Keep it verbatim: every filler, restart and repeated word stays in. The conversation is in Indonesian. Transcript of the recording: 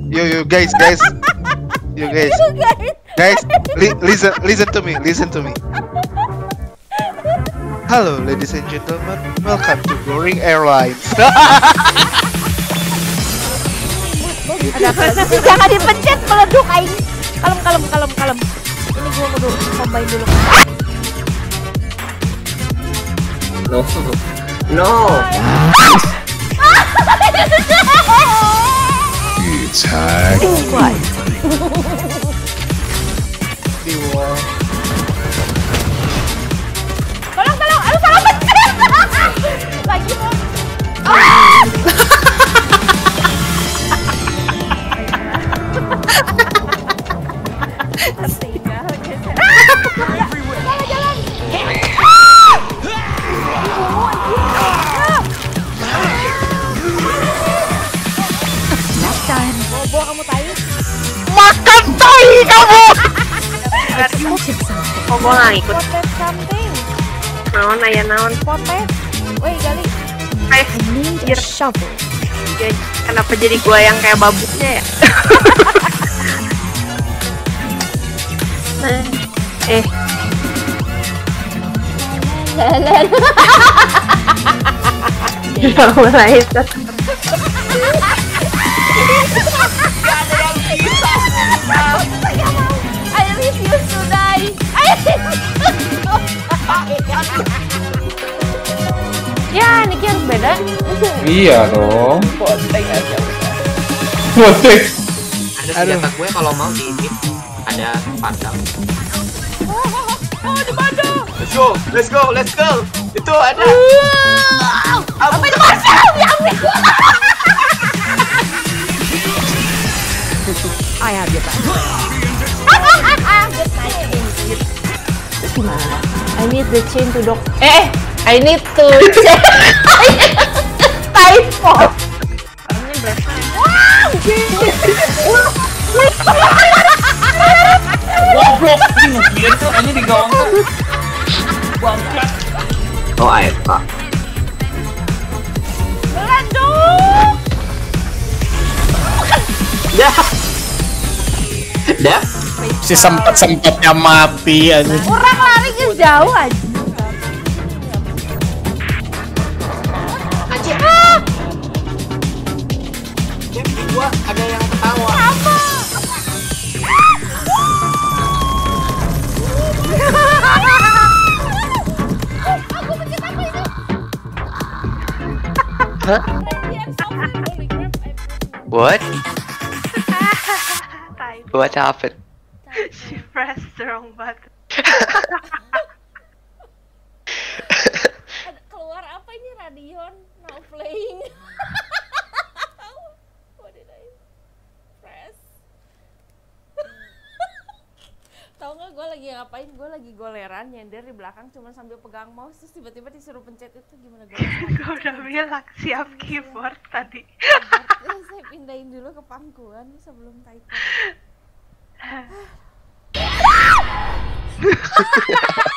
Yo yo guys guys. Yo guys. Guys, li listen listen to me, listen to me. Hello ladies and gentlemen, welcome to Boring Airlines. Ada apa? Jangan dipencet meleduk aing. Kalem kalem kalem kalem. Ini gua mau dulu combine dulu. No. No. Attack. Di wall. Tolong tolong, aduh salah pencet. Lagi mau. Ah! Bobo kamu tai. Makan tai kamu. Oh, gua nggak ikut. Potet something. Naon aya naon. Potet. Woi gali. Eh, anjir. Jadi, kenapa jadi gua yang kayak babuknya ya? Nah, eh. Jalan. Ya mulai itu. I refuse to die. I Ya, Niki harus beda. Iya dong. Potek aja. Potek. Ada senjata gue kalau mau di ini ada padang. Oh, di mana? Let's go, let's go, let's go. Itu ada. Apa itu Marcel? Diambil. I have your back. Terus gimana? I need the chain to dog. Eh, I need to check. Typo. Ini berapa? Wow, Goblok. Ini ngebiar tuh hanya di gawang tuh. Bangkat. Oh, A F K. Aduh. Dah. Dah. Si sempat-sempatnya mati aja. Orang lari ke jauh aja. Anjir. Jadi gua ada yang ketawa. Apa? Aku pencet apa itu? Hah? What? What happened? She pressed the wrong button. Keluar apa ini Radion now playing? What did I press? Tahu nggak gue lagi ngapain? Gue lagi goleran nyender di belakang cuma sambil pegang mouse terus tiba-tiba disuruh pencet itu gimana gue? Gue udah bilang siap keyboard tadi. Terus saya pindahin dulu ke pangkuan sebelum typo.